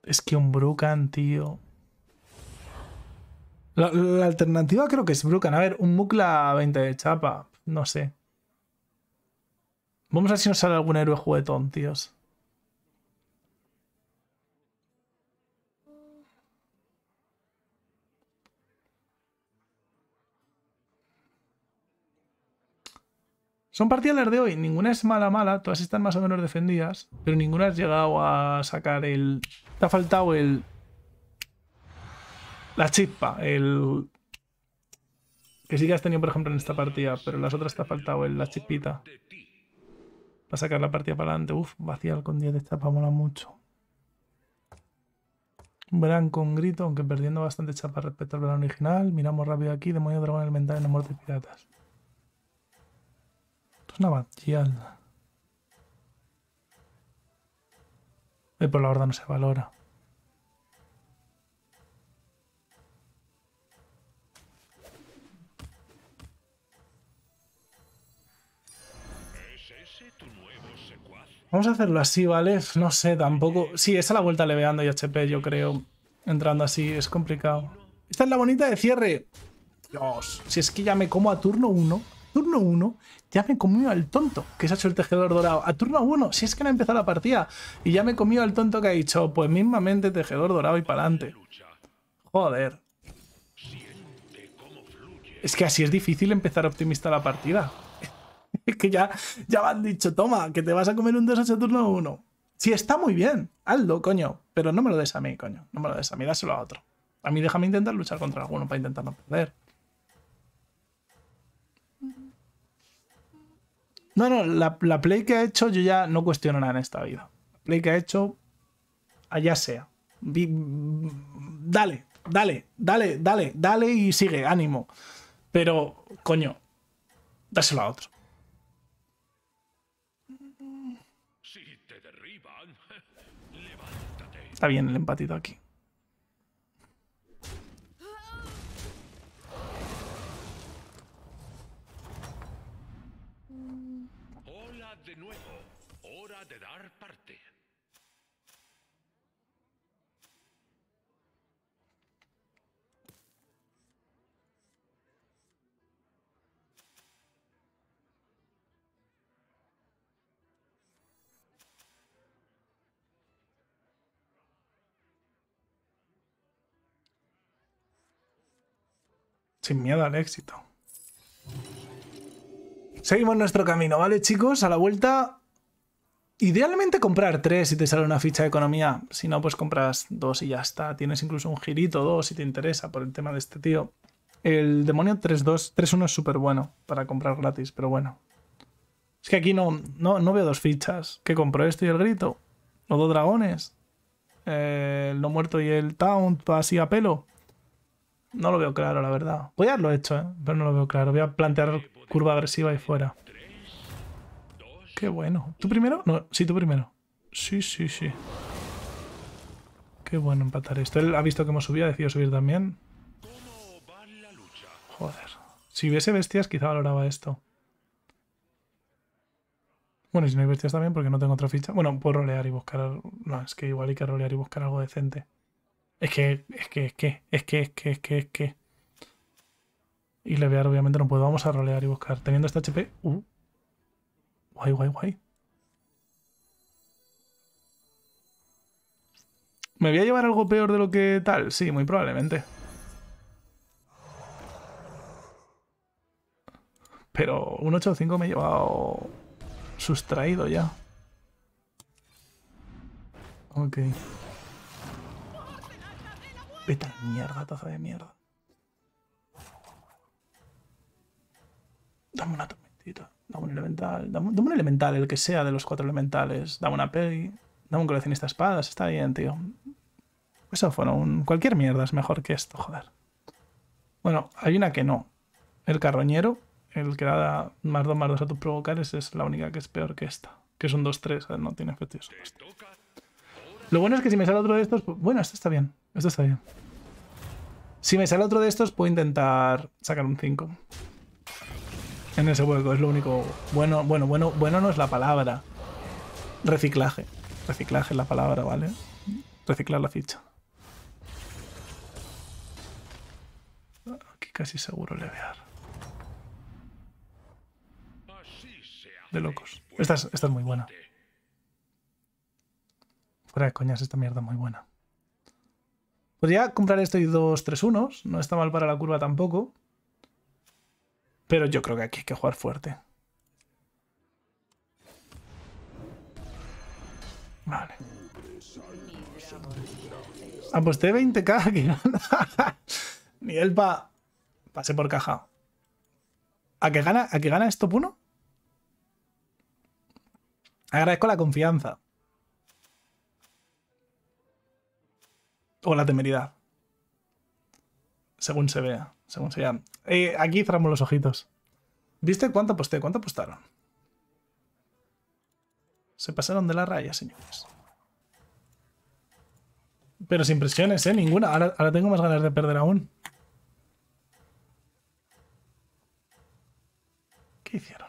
Es que un Brucan, tío. La alternativa creo que es Brucan. A ver, un Mukla 20 de chapa. No sé. Vamos a ver si nos sale algún héroe juguetón, tíos. Son partidas de hoy. Ninguna es mala. Todas están más o menos defendidas. Pero ninguna has llegado a sacar el... Te ha faltado el... La chispa. El... Que sí que has tenido, por ejemplo, en esta partida. Pero en las otras te ha faltado la chispita. Para sacar la partida para adelante. Uf, vaciar con 10 de chapa mola mucho. Verán con grito, aunque perdiendo bastante chapa respecto al verano original. Miramos rápido aquí. Demonio dragón elemental en la muerte de piratas. Esto es una batial. Por la horda no se valora. Vamos a hacerlo así, ¿vale? No sé, tampoco... Sí, esa es la vuelta leveando y HP, yo creo. Entrando así, es complicado. Esta es la bonita de cierre. Dios, si es que ya me como a turno 1. Turno 1, ya me comió al tonto que se ha hecho el tejedor dorado. A turno 1, si es que no ha empezado la partida. Y ya me comió al tonto que ha dicho, pues mismamente tejedor dorado y para adelante. Joder. Es que así es difícil empezar optimista la partida. Es que ya me han dicho, toma, que te vas a comer un 2-8 turno 1. Sí, está muy bien, hazlo, coño. Pero no me lo des a mí, coño. No me lo des a mí, dáselo a otro. A mí déjame intentar luchar contra alguno para intentar no perder. No, la play que ha hecho yo ya no cuestiono nada en esta vida. La play que ha hecho, allá sea. Dale y sigue, ánimo. Pero, coño, dáselo a otro. Está bien el empatito aquí. Hola de nuevo. Hora de dar parte. Sin miedo al éxito. Seguimos nuestro camino, ¿vale, chicos? A la vuelta, idealmente comprar 3 si te sale una ficha de economía. Si no, pues compras 2 y ya está. Tienes incluso un girito 2 si te interesa por el tema de este tío. El demonio 3-2, 3-1 es súper bueno para comprar gratis, pero bueno. Es que aquí no veo 2 fichas. ¿Qué compro? ¿Esto y el grito? ¿Los 2 dragones? ¿El no muerto y el taunt así a pelo? No lo veo claro, la verdad. Voy a haberlo hecho, pero no lo veo claro. Voy a plantear curva agresiva ahí fuera. Qué bueno. ¿Tú primero? No, sí, tú primero. Sí. Qué bueno empatar esto. Él ha visto que hemos subido, ha decidido subir también. Joder. Si hubiese bestias, quizá valoraba esto. Bueno, y si no hay bestias también, porque no tengo otra ficha. Bueno, puedo rolear y buscar... No, es que igual hay que rolear y buscar algo decente. Es que. Y levear obviamente no puedo. Vamos a rolear y buscar. Teniendo este HP... Guay. ¿Me voy a llevar algo peor de lo que tal? Sí, muy probablemente. Pero un 8-5 me he llevado sustraído ya. Ok. Vete a la mierda, taza de mierda. Dame una tormentita. Dame un elemental. Dame un elemental, el que sea de los 4 elementales. Dame una peli. Dame un coleccionista de espadas. Está bien, tío. Eso fueron... Cualquier mierda es mejor que esto, joder. Bueno, hay una que no. El carroñero, el que da +2/+2 a tus provocares, es la única que es peor que esta. Que es un 2-3, no tiene efectos. Lo bueno es que si me sale otro de estos... Pues, bueno, esto está bien. Esto está bien. Si me sale otro de estos, puedo intentar sacar un 5. En ese hueco, es lo único... Bueno no es la palabra. Reciclaje. Reciclaje es la palabra, ¿vale? reciclar la ficha. Aquí casi seguro levear. De locos. Esta es muy buena. Fuera de coñas, esta mierda es muy buena. Podría comprar esto y 2-3-1s. No está mal para la curva tampoco. Pero yo creo que aquí hay que jugar fuerte. Vale. Aposté 20k que gana. Nivel pase por caja. ¿A que gana esto Puno? Agradezco la confianza. O la temeridad. Según se vea. Según se vea. Aquí cerramos los ojitos. ¿Viste cuánto aposté? ¿Cuánto apostaron? Se pasaron de la raya, señores. Pero sin presiones, ninguna. Ahora tengo más ganas de perder aún. ¿Qué hicieron?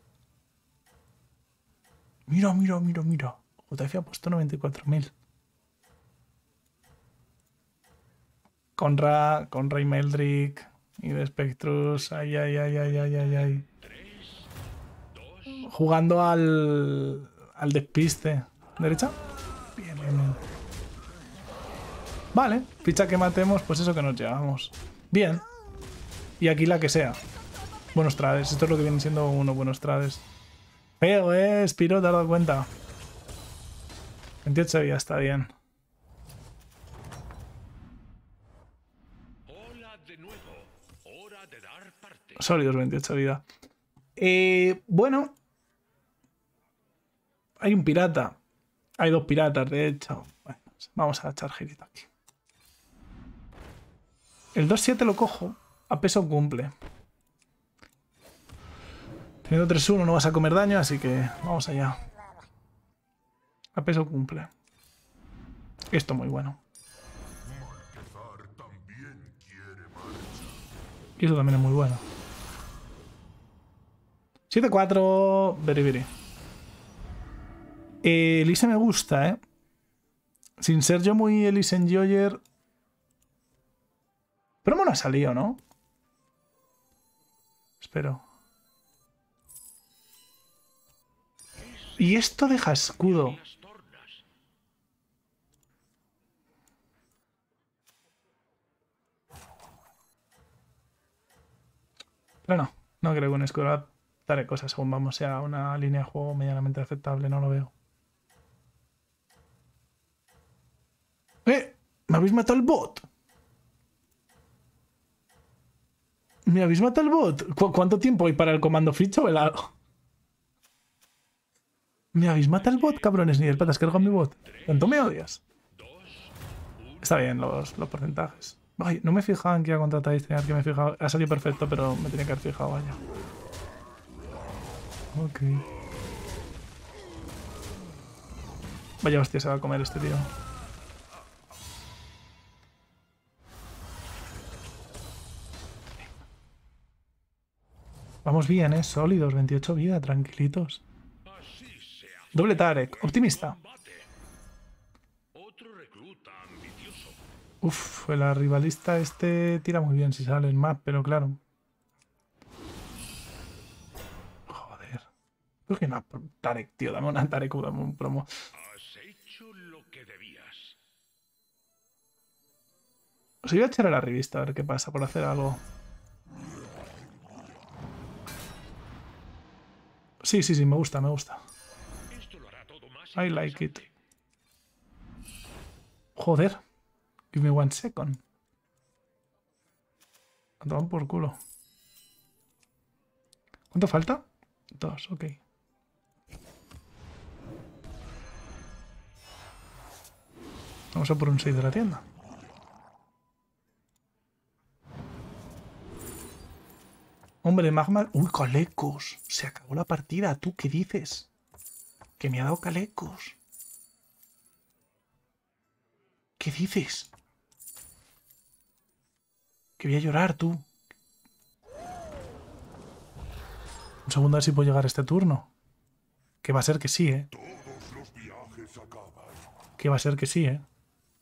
Mira. JF ha puesto 94.000. Conra y Meldrick y de Spectrus. Ay. Jugando al despiste. ¿Derecha? Bien. Vale, ficha que matemos, pues eso que nos llevamos. Bien. Y aquí la que sea. Buenos trades. Esto es lo que vienen siendo unos buenos trades. Feo, Spiro, te has dado cuenta. 28 días, está bien. Sólidos 28 vida. Bueno. Hay un pirata. Hay dos piratas, de hecho. Bueno, vamos a echar girito aquí. El 2-7 lo cojo. A peso cumple. Teniendo 3-1 no vas a comer daño, así que vamos allá. A peso cumple. Esto muy bueno. Y eso también es muy bueno. 7-4. Very. Elise me gusta, Sin ser yo muy Elise enjoyer. Promo no ha salido, ¿no? Espero. Y esto deja escudo. Pero no creo que un escudo daré cosas según vamos sea una línea de juego medianamente aceptable, no lo veo. ¿Me habéis matado el bot? ¿Me habéis matado el bot? ¿Cuánto tiempo hay para el comando ficha velado? ¿Me habéis matado el bot, cabrones? Ni del patas que con mi bot. ¿Cuánto me odias? Está bien los porcentajes. Ay, no me fijaba en que iba a contratar a este, que me he fijado. Ha salido perfecto, pero me tenía que haber fijado, vaya. Ok. Vaya hostia, se va a comer este tío. Vamos bien, sólidos, 28 vida, tranquilitos. Doble Tarek, optimista. Uf, el rivalista este tira muy bien si sale en map, pero claro. Joder. Creo que no, Tarek, tío, dame una Tarek, dame un promo. Has hecho lo que debías. Os iba a echar a la revista a ver qué pasa por hacer algo. Sí, me gusta. I like it. Joder. Give me 1 second. A tomar por culo. ¿Cuánto falta? 2, ok. Vamos a por un 6 de la tienda. Hombre, magma... Uy, calecos. Se acabó la partida. ¿Tú qué dices? Que me ha dado calecos. ¿Qué dices? Que voy a llorar, tú. Un segundo a ver si puedo llegar a este turno. Que va a ser que sí, Que va a ser que sí,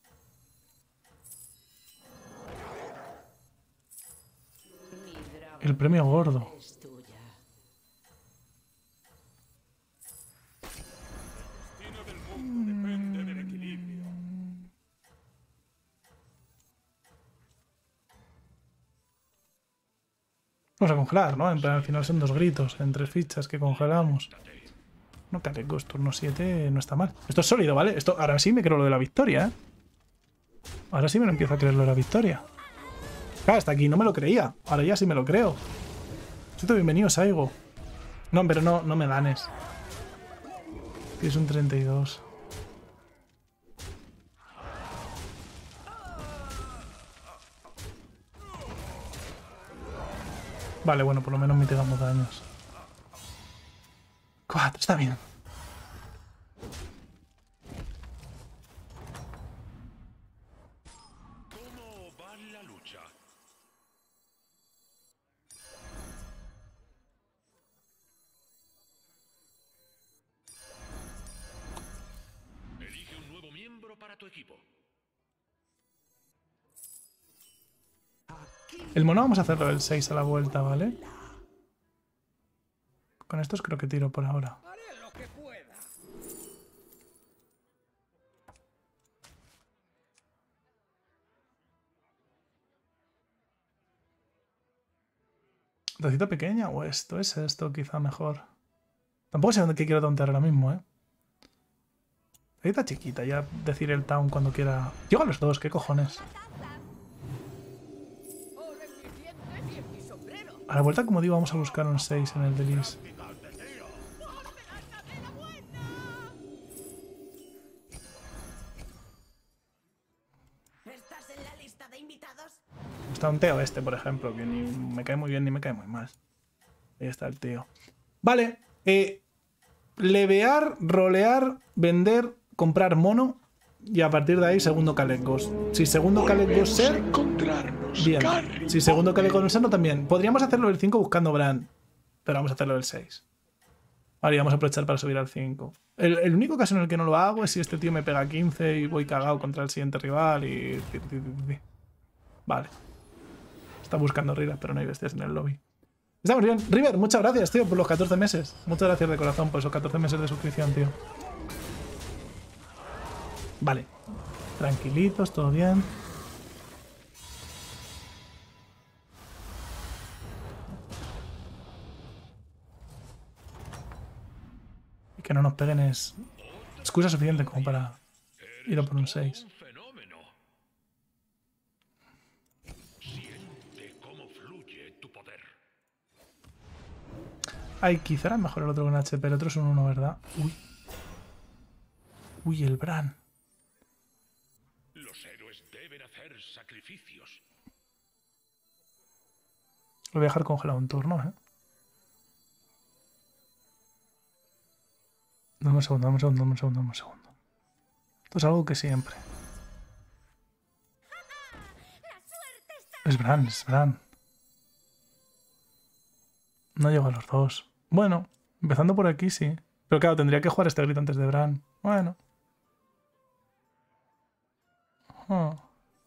El premio gordo. Es tuya. Vamos a congelar, ¿no? En plan, al final son 2 gritos en 3 fichas que congelamos. No, Calecos, turno 7 no está mal. Esto es sólido, ¿vale? Esto, ahora sí me creo lo de la victoria, ¿eh? Ahora sí me lo empiezo a creer lo de la victoria. Claro, hasta aquí no me lo creía. Ahora ya sí me lo creo. Bienvenido, Saigo. No, pero no me ganes. Tienes un 32. Vale, bueno, por lo menos mitigamos daños. 4, está bien. ¿Cómo va la lucha? Elige un nuevo miembro para tu equipo. El mono vamos a hacerlo el 6 a la vuelta, ¿vale? Con estos creo que tiro por ahora. Haré lo que pueda. ¿Tacita pequeña o esto? Es esto quizá mejor. Tampoco sé dónde quiero tontear ahora mismo, ¿eh? Tacita chiquita, ya decir el town cuando quiera. Llego a los 2, ¿qué cojones? Oro en mis dientes y en mi sombrero. A la vuelta, como digo, vamos a buscar un 6 en el Delis. ¿Estás en la lista de invitados? Está un Teo este, por ejemplo, que ni me cae muy bien ni me cae muy mal. Ahí está el tío. Vale. Levear, rolear, vender, comprar mono. Y a partir de ahí, segundo Calet Ghost. Si segundo Calet Ghost ser... Bien. Si segundo Calet Ghost ser, no también. Podríamos hacerlo el 5 buscando Bran. Pero vamos a hacerlo el 6. Vale, y vamos a aprovechar para subir al 5. El único caso en el que no lo hago es si este tío me pega 15 y voy cagado contra el siguiente rival y... Vale. Está buscando Riras, pero no hay bestias en el lobby. Estamos bien. River, muchas gracias, tío, por los 14 meses. Muchas gracias de corazón por esos 14 meses de suscripción, tío. Vale. Tranquilitos, todo bien. Y que no nos peguen es excusa suficiente como para ir a por un 6. Un fenómeno. Siente cómo fluye tu poder. Ay, quizá era mejor el otro con HP, el otro es un 1, ¿verdad? Uy. Uy, el Bran. Los héroes deben hacer sacrificios. Lo voy a dejar congelado un turno, ¿eh? Dame un segundo, dame un segundo, dame un segundo, dame un segundo. Esto es algo que siempre. Es Bran, es Bran. No llego a los 2. Bueno, empezando por aquí sí. Pero claro, tendría que jugar este grito antes de Bran. Bueno. Oh.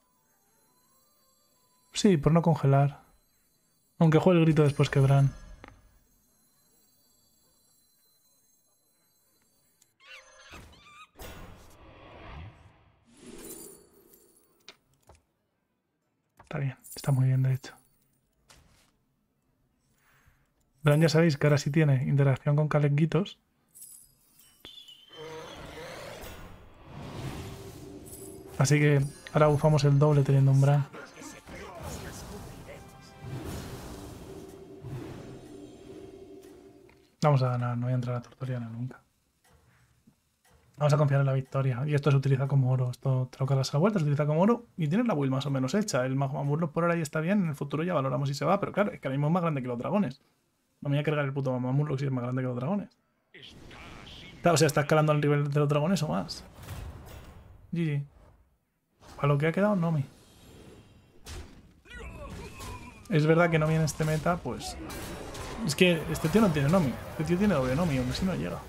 Sí, por no congelar. Aunque juegue el grito después que Bran. Está bien, está muy bien de hecho. Bran ya sabéis que ahora sí tiene interacción con calenguitos. Así que ahora bufamos el doble teniendo un Bran. Vamos a ganar, no voy a entrar a Tortoriana nunca. Vamos a confiar en la victoria. Y esto se utiliza como oro. Esto te lo cargas a la vuelta, se utiliza como oro. Y tienes la build más o menos hecha. El Magma Murloc por ahora ya está bien. En el futuro ya valoramos si se va. Pero claro, es que ahora mismo es más grande que los dragones. No me voy a cargar el puto Magma Murloc si es más grande que los dragones. Claro, o sea, está escalando al nivel de los dragones o más. GG. Para lo que ha quedado, Nomi. Es verdad que Nomi en este meta, pues... Es que este tío no tiene Nomi. Este tío tiene doble Nomi, aunque si no llega.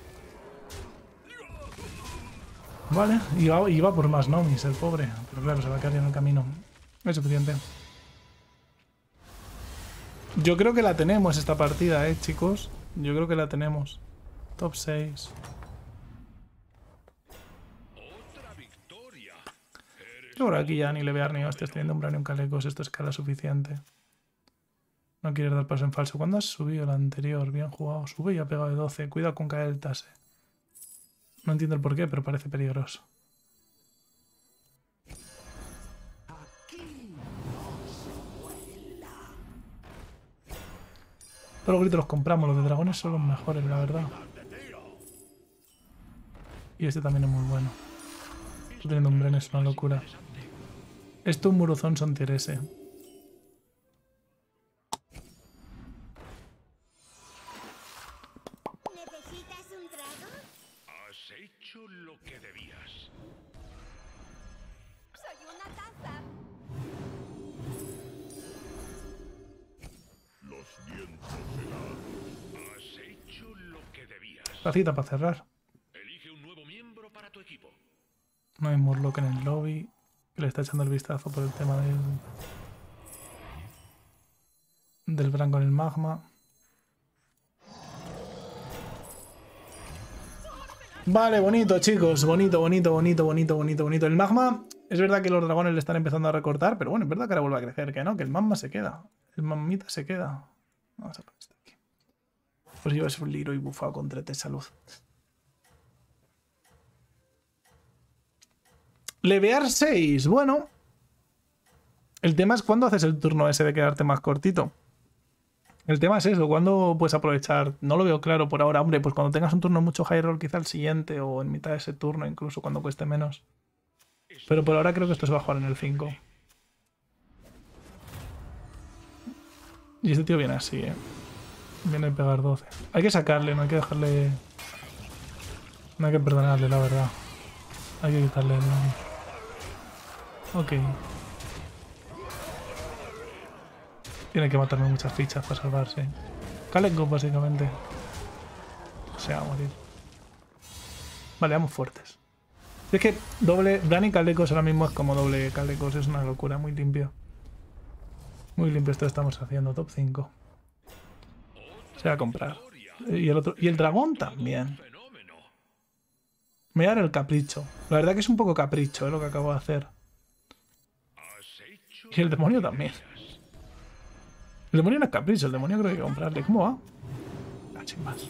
Vale, iba por más Nomis, el pobre. Pero claro, se va a quedar en el camino. Es suficiente. Yo creo que la tenemos esta partida, chicos. Yo creo que la tenemos. Top 6. Otra victoria. Yo por aquí ya ni levear ni hostias teniendo un brano en calecos. Esto es escala suficiente. No quieres dar paso en falso. ¿Cuándo has subido el anterior? Bien jugado. Sube y ha pegado de 12. Cuidado con caer el tase. No entiendo el porqué, pero parece peligroso. Todos los gritos los compramos. Los de dragones son los mejores, la verdad. Y este también es muy bueno. Estoy teniendo un Bren es una locura. Esto un Murozón son tier S. ¿Necesitas un trago? Has hecho lo que debías. Soy una taza. Los vientos helados. Has hecho lo que debías. Tacita para cerrar. Elige un nuevo miembro para tu equipo. No hay Murloc en el lobby. Que le está echando el vistazo por el tema del Bran con el magma. Vale, bonito, chicos. Bonito, bonito, bonito, bonito, bonito, bonito. El magma, es verdad que los dragones le están empezando a recortar, pero bueno, es verdad que ahora vuelve a crecer, que no, que el magma se queda. El magmita se queda. Vamos a poner esto aquí. Pues yo es un Liro y bufado con 3 de salud. Levear 6. Bueno. El tema es cuándo haces el turno ese de quedarte más cortito. El tema es eso, cuándo puedes aprovechar. No lo veo claro por ahora, hombre. Pues cuando tengas un turno mucho high roll, quizá el siguiente o en mitad de ese turno, incluso cuando cueste menos. Pero por ahora creo que esto se va a jugar en el 5. Y este tío viene así, Viene a pegar 12. Hay que sacarle, no hay que dejarle. No hay que perdonarle, la verdad. Hay que quitarle el. Ok. Tiene que matarme muchas fichas para salvarse. Caleco, básicamente. Se va a morir. Vale, vamos fuertes. Es que doble Bran y Calecos ahora mismo es como doble Calecos. Es una locura, muy limpio. Muy limpio esto estamos haciendo. Top 5. Se va a comprar. Y el otro. Y el dragón también. Fenómeno. Me voy a dar el capricho. La verdad que es un poco capricho, lo que acabo de hacer. Has hecho Y el demonio también. El demonio no es capricho, el demonio creo que hay que comprarle. ¿Cómo va? Ah, sin más.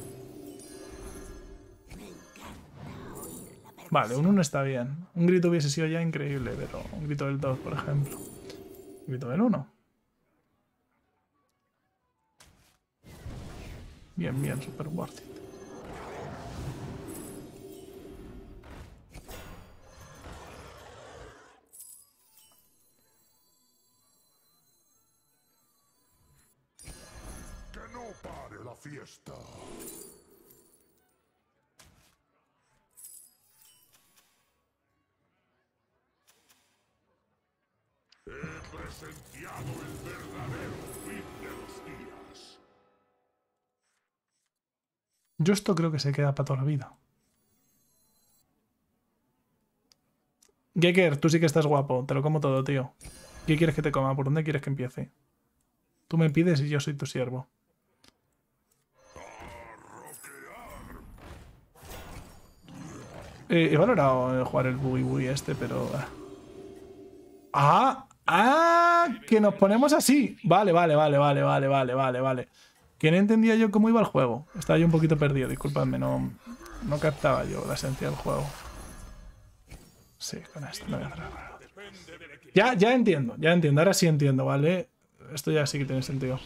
Vale, un 1 está bien. Un grito hubiese sido ya increíble, pero un grito del 2, por ejemplo. Un grito del 1. Bien, bien, super worth it. Que no pare la fiesta. He presenciado el verdadero fin de los días. Yo esto creo que se queda para toda la vida. Gekker, tú sí que estás guapo. Te lo como todo, tío. ¿Qué quieres que te coma? ¿Por dónde quieres que empiece? Tú me pides y yo soy tu siervo. He valorado jugar el boogie boogie este, pero... que nos ponemos así. Vale. Que no entendía yo cómo iba el juego. Estaba yo un poquito perdido, disculpadme, no captaba yo la esencia del juego. Sí, con esto no voy a hacer nada. Ya entiendo, ahora sí entiendo, ¿vale? Esto ya sí que tiene sentido.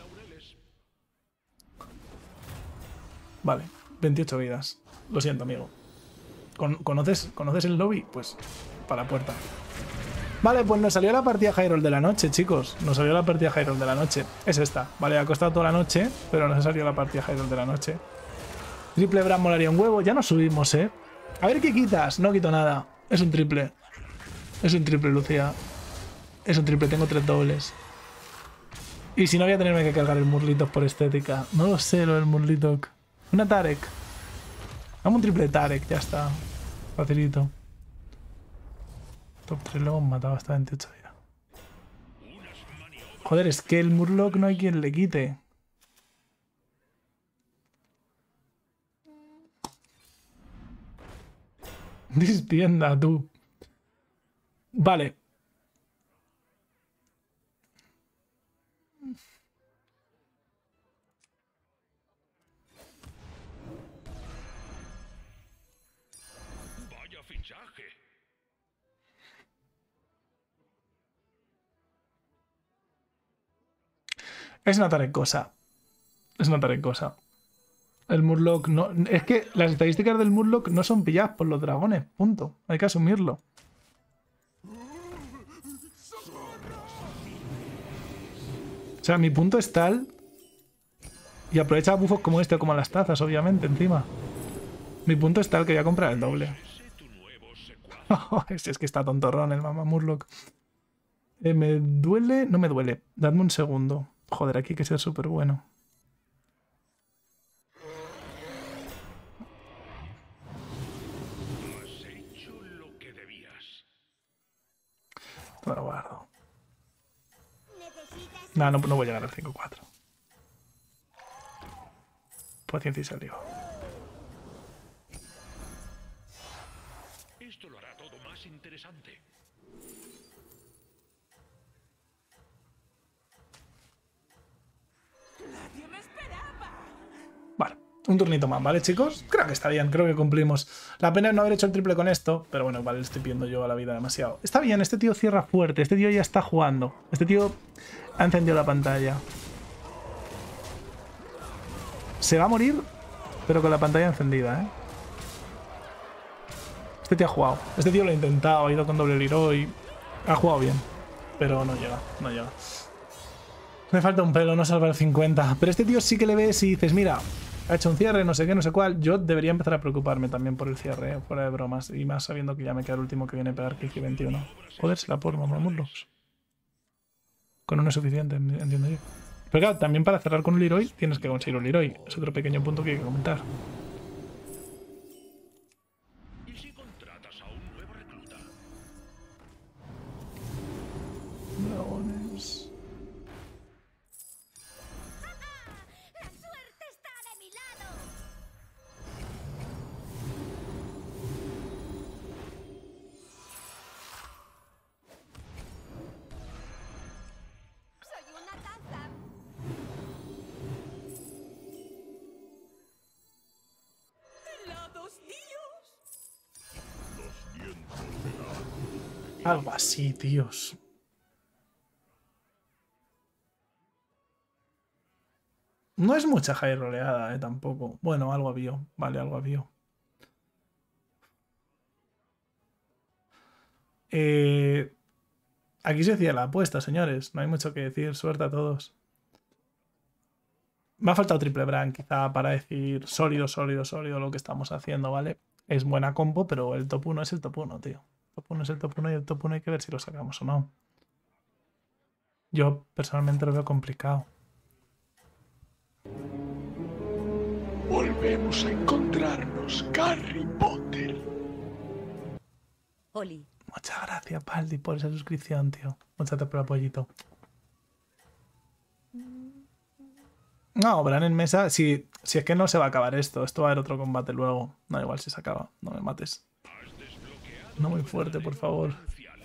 Vale, 28 vidas. Lo siento, amigo. ¿Conoces el lobby? Pues para la puerta. Vale, pues nos salió la partida high roll de la noche, chicos. Nos salió la partida high roll de la noche. Es esta. Vale, ha costado toda la noche, pero nos ha salido la partida high roll de la noche. Triple Bran molaría un huevo. Ya nos subimos, A ver qué quitas. No quito nada. Es un triple. Es un triple, Lucía. Es un triple. Tengo 3 dobles. Y si no, voy a tenerme que cargar el Murlitok por estética. No lo sé, lo del Murlitok. Una Tarek. Dame un triple Tarek, ya está. Facilito. Top 3 lo hemos matado hasta 28 ya. Joder, es que el Murloc no hay quien le quite. Distienda, tú. Vale. Vaya fichaje. Es una tarecosa. Es una tarecosa. El Murloc no... Es que las estadísticas del Murloc no son pilladas por los dragones. Punto. Hay que asumirlo. O sea, mi punto es tal... Y aprovecha bufos como este o como las tazas, obviamente, encima. Mi punto es tal que voy a comprar el doble. Ese tu nuevo secuaz. Es que está tontorrón el mamá Murloc. ¿Me duele? No me duele. Dadme un segundo. Joder, aquí hay que ser súper bueno. Has hecho lo que debías. Esto me lo guardo. ¿Necesitas No, no voy a llegar al 5-4. Paciencia y salió. Esto lo hará todo más interesante. Vale, un turnito más, ¿vale, chicos? Creo que está bien, creo que cumplimos. La pena es no haber hecho el triple con esto, pero bueno, vale, le estoy pidiendo yo a la vida demasiado. Está bien, este tío cierra fuerte, este tío ya está jugando. Este tío ha encendido la pantalla. Se va a morir, pero con la pantalla encendida, ¿eh? Este tío ha jugado. Este tío lo ha intentado, ha ido con doble Leroy. Ha jugado bien, pero no llega, no llega. Me falta un pelo, no salva el 50. Pero este tío sí que le ves y dices, mira, ha hecho un cierre, no sé qué, no sé cuál. Yo debería empezar a preocuparme también por el cierre, fuera de bromas. Y más sabiendo que ya me queda el último que viene a pegar Kiki 21. Joder, se la por mamamurlos. Con uno es suficiente, entiendo yo. Pero claro, también para cerrar con un Leroy tienes que conseguir un Leroy. Es otro pequeño punto que hay que comentar. ¿Y si contratas a un nuevo recluta? Dragones. la suerte está de mi lado? Soy una taza. ¡Helados, Dios! Algo así, tíos. No es mucha high roleada, tampoco. Bueno, algo había. Vale, algo había. Aquí se hacía la apuesta, señores. No hay mucho que decir. Suerte a todos. Me ha faltado triple brand, quizá, para decir sólido, sólido, sólido lo que estamos haciendo, ¿vale? Es buena compo, pero el top 1 es el top 1, tío. El top 1 es el top 1 y el top 1 hay que ver si lo sacamos o no. Yo personalmente lo veo complicado. Volvemos a encontrarnos, Harry Potter. Oli, Muchas gracias, Baldi, por esa suscripción, tío. Muchas gracias por el apoyito. No, Bran en mesa, si es que no se va a acabar esto. Esto va a haber otro combate luego. Da igual si se acaba. No me mates. Has desbloqueado No muy tu fuerte, por verdadero favor. potencial.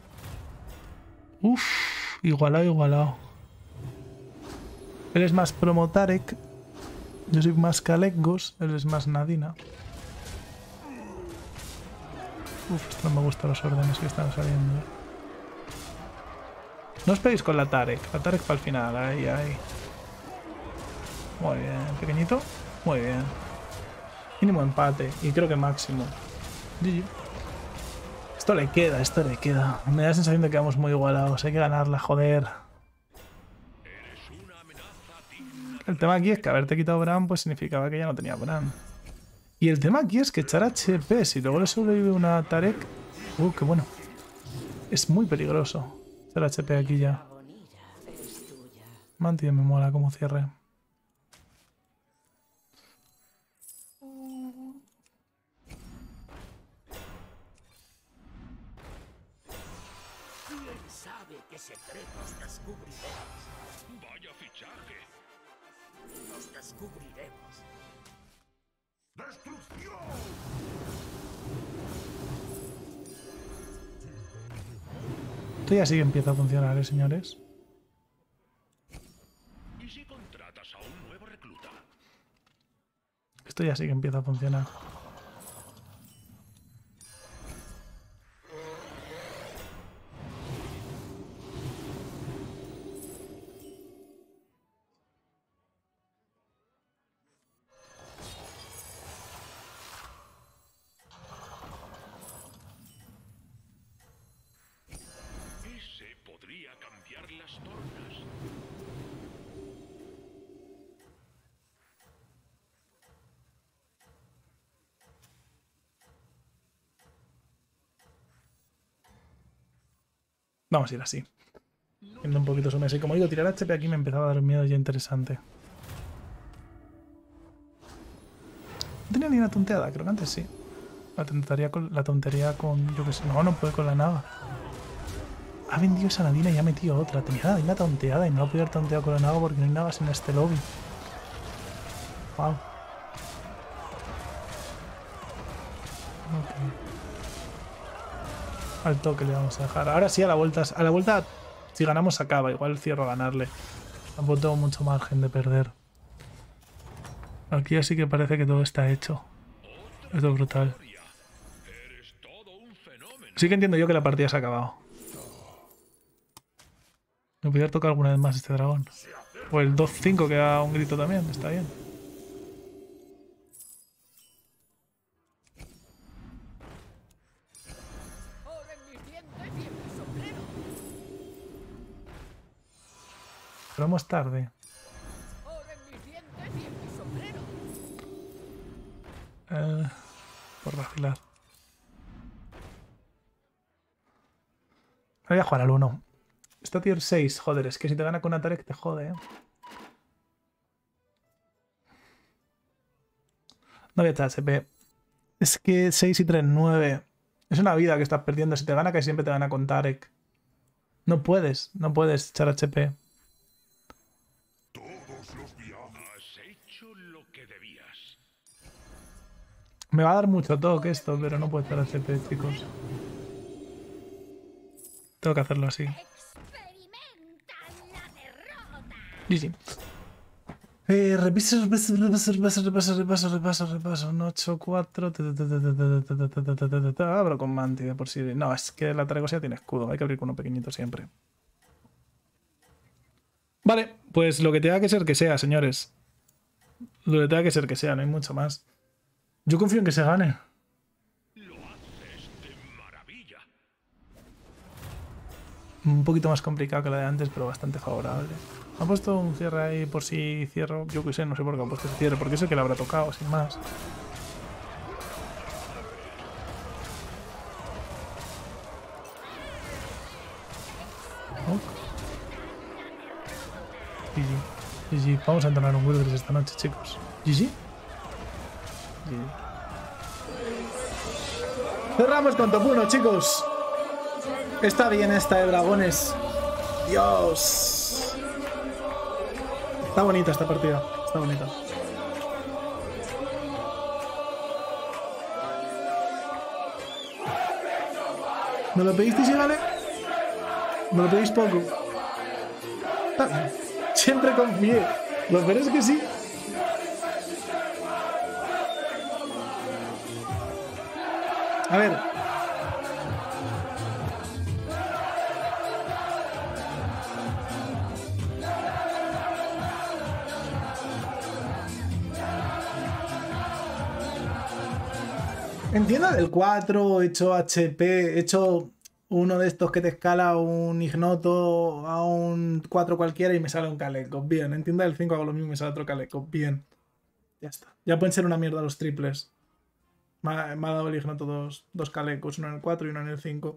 Uf, igualado, igualado. Él es más promo Tarek. Yo soy más Kalekgos. Él es más Nadina. Uf, esto no me gustan los órdenes que están saliendo. No os peguéis con la Tarek. La Tarek para el final. Ahí, ahí. Muy bien. Pequeñito. Muy bien. Mínimo empate. Y creo que máximo. GG. Esto le queda, esto le queda. Me da la sensación de que vamos muy igualados. Hay que ganarla, joder. Eres una amenaza digna. El tema aquí es que haberte quitado Bran pues significaba que ya no tenía Bran. Y el tema aquí es que echar HP, si luego le sobrevive una Tarek... qué bueno. Es muy peligroso echar HP aquí ya. Mantia me mola como cierre. sabe qué secretos descubriremos. Vaya fichaje. Los descubriremos. ¡Destrucción! Esto ya sí que empieza a funcionar, señores. ¿Y si contratas a un nuevo recluta? Esto ya sí que empieza a funcionar. Ese podría cambiar las tornas. Vamos a ir así. Viendo un poquito su mesa. Y como digo, tirar HP aquí me empezaba a dar un miedo ya interesante. No tenía ni una tonteada, creo que antes sí. La tontería con... Yo qué sé. No, no puede con la nava. Ha vendido esa Nadina y ha metido otra. Tenía la Nadina tonteada y no la podía haber tonteado con la nava porque no hay navas en este lobby. Wow. Ok. Al toque le vamos a dejar. Ahora sí, a la vuelta, si ganamos acaba. Igual cierro a ganarle. Tampoco tengo mucho margen de perder. Aquí ya sí que parece que todo está hecho. Esto es brutal. Eres todo un fenómeno. Sí que entiendo yo que la partida se ha acabado. Me podría tocar alguna vez más este dragón. O el 2-5 que da un grito también. Está bien. Oro en mis dientes y en mi sombrero. Pero vamos tarde. Oro en mis dientes y en mi sombrero. Por vacilar. Voy a jugar al 1. Está tier 6. Joder, es que si te gana con Atarek te jode, ¿eh? No voy a echar HP. Es que 6 y 3, 9. Es una vida que estás perdiendo. Si te gana, casi siempre te gana con Tarek. No puedes echar HP. Todos los viajes. Has hecho lo que debías. Me va a dar mucho toque esto, pero no puedo echar HP, chicos. Tengo que hacerlo así. Experimentan la derrota. GG. Repaso. Un 8-4. Abro con Manti de por sí. No, es que la Taragosia tiene escudo. Hay que abrir con uno pequeñito siempre. Vale, pues lo que tenga que ser que sea, señores. Lo que tenga que ser que sea, no hay mucho más. Yo confío en que se gane. Lo haces de maravilla. Un poquito más complicado que la de antes, pero bastante favorable. Ha puesto un cierre ahí por si cierro. Yo qué sé, no sé por qué ha puesto ese cierre, porque es el que le habrá tocado, sin más. GG. Vamos a entrenar un Wildress esta noche, chicos. GG. Cerramos con top 1, chicos. Está bien esta de dragones. Dios. Está bonita esta partida. Está bonita. ¿Me lo pedisteis y vale? ¿Me lo pedís poco? Está bien. Siempre confié. Lo peor es que sí. A ver. Entiendo del 4, he hecho HP, he hecho uno de estos que te escala un ignoto a un 4 cualquiera y me sale un Kalekov. Bien, entiendo del 5 hago lo mismo y me sale otro Kalekov. Bien. Ya está. Ya pueden ser una mierda los triples. Me ha dado el ignoto dos Kalekos, uno en el 4 y uno en el 5.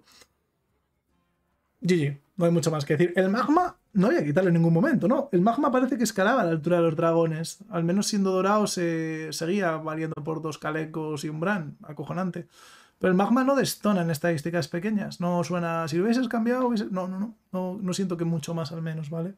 GG, no hay mucho más que decir. El magma no voy a quitarlo en ningún momento, ¿no? El magma parece que escalaba a la altura de los dragones. Al menos siendo dorado se seguía valiendo por 2 Kalekos y un Bran. Acojonante. Pero el magma no destona en estadísticas pequeñas. No suena... Si lo hubieses cambiado... No siento que mucho más al menos, ¿vale?